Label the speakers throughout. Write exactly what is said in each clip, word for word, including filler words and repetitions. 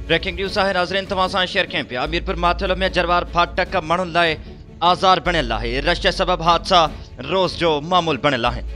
Speaker 1: Breaking news है नाज़रीन तमाम सां शेयर करें पिया। मीरपुर माथेलो में जरवार फाटक माण्हुनि लाइ आज़ार बणियल आहे। रश सबब हादसा रोज़ जो मामूल बणियल आहे।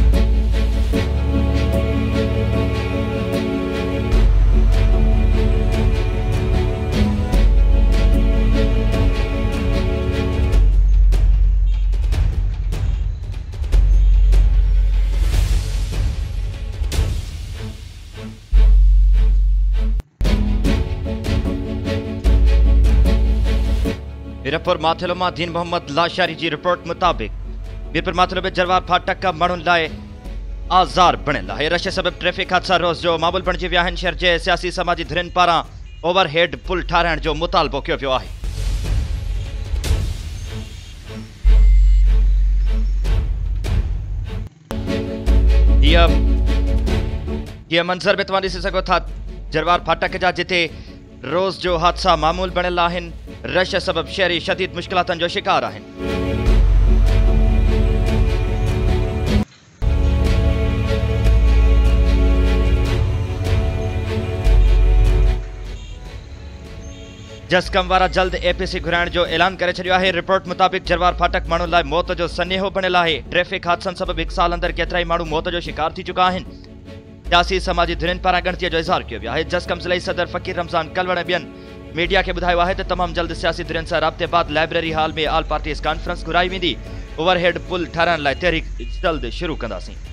Speaker 1: मीरपुर माथेलो में दीन मोहम्मद लाशारी की रिपोर्ट मुताबिक मीरपुर माथेलो में जरवार फाटक माण्हुनि लाइ आज़ार बणियल आहे। रश सबब ट्रैफिक हादसा रोज़ जो मामूल बणिजी विया आहिनि। शहर के सियासी समाजी धिरनि पारां ओवरहेड पुल ठाराइण जो मुतालबो कयो वियो आहे। ये मंजर में तुम ॾिसी सघो था जरवार फाटक जा, जिते रोज़ जो हादसा मामूल बणियल आहिनि। रश सबब शहरी शदीद मुश्किलातन जो शिकार आहिनि। जसकम वारा जल्द एपीसी घुराइण जो ऐलान करे छॾियो आहे। रिपोर्ट मुताबिक जरवार फाटक माण्हुनि लाइ मौत जो सनेहो बणियल आहे। ट्रैफिक हादसनि सबब हिकु साल अंदर केतिराई माण्हू मौत जो शिकार थी चुका आहिनि। सियासी समाजी धिरनि पारां ॻणतीअ जो इज़हार कयो वियो आहे। जसकम ज़िले सदर फ़कीर रमज़ान कलवण ऐं ॿियनि मीडिया के बुधायो है तो तमाम जल्द सियासी धिरनि सां राब्ते बाद लाइब्रेरी हॉल में आल पार्टीज़ कॉन्फ्रेंस घुराई वेंदी। ओवरहेड पुल ठाराइण लाइ तहरीक जल्द शुरू कंदासीं।